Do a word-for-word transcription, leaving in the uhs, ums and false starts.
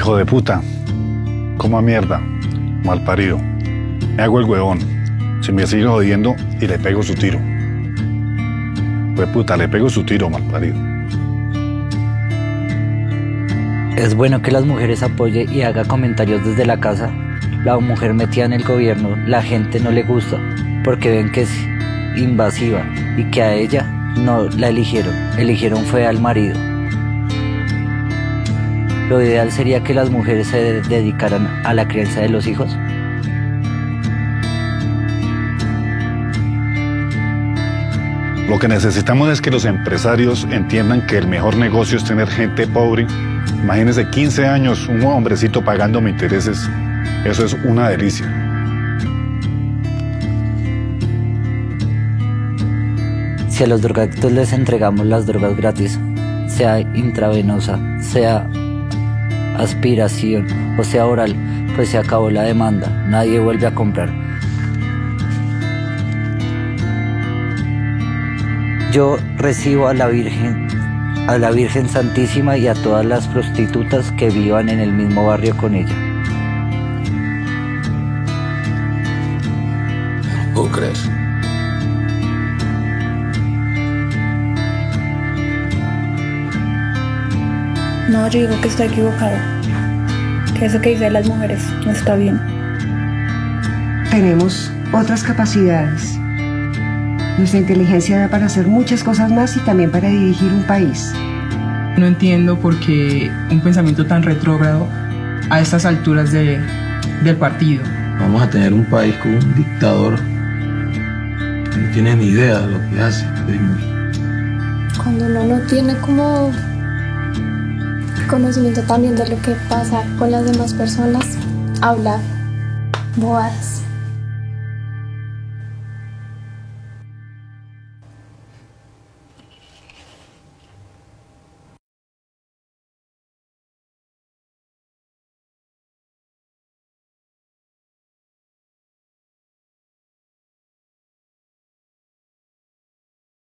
Hijo de puta. Coma mierda. Malparido. Me hago el huevón. Si me sigue jodiendo y le pego su tiro. Pues puta, le pego su tiro, malparido. Es bueno que las mujeres apoye y haga comentarios desde la casa. La mujer metida en el gobierno, la gente no le gusta porque ven que es invasiva y que a ella no la eligieron, eligieron fue al marido. Lo ideal sería que las mujeres se dedicaran a la crianza de los hijos. Lo que necesitamos es que los empresarios entiendan que el mejor negocio es tener gente pobre. Imagínense quince años, un hombrecito pagándome intereses. Eso es una delicia. Si a los drogadictos les entregamos las drogas gratis, sea intravenosa, sea aspiración o sea oral, pues se acabó la demanda, nadie vuelve a comprar. Yo recibo a la Virgen, a la Virgen Santísima y a todas las prostitutas que vivan en el mismo barrio con ella. No puedo creer. No, yo digo que estoy equivocado. Que eso que dice las mujeres no está bien. Tenemos otras capacidades. Nuestra inteligencia da para hacer muchas cosas más y también para dirigir un país. No entiendo por qué un pensamiento tan retrógrado a estas alturas de, del partido. Vamos a tener un país con un dictador que no tiene ni idea de lo que hace. Cuando uno no tiene como conocimiento también de lo que pasa con las demás personas, habla bobadas.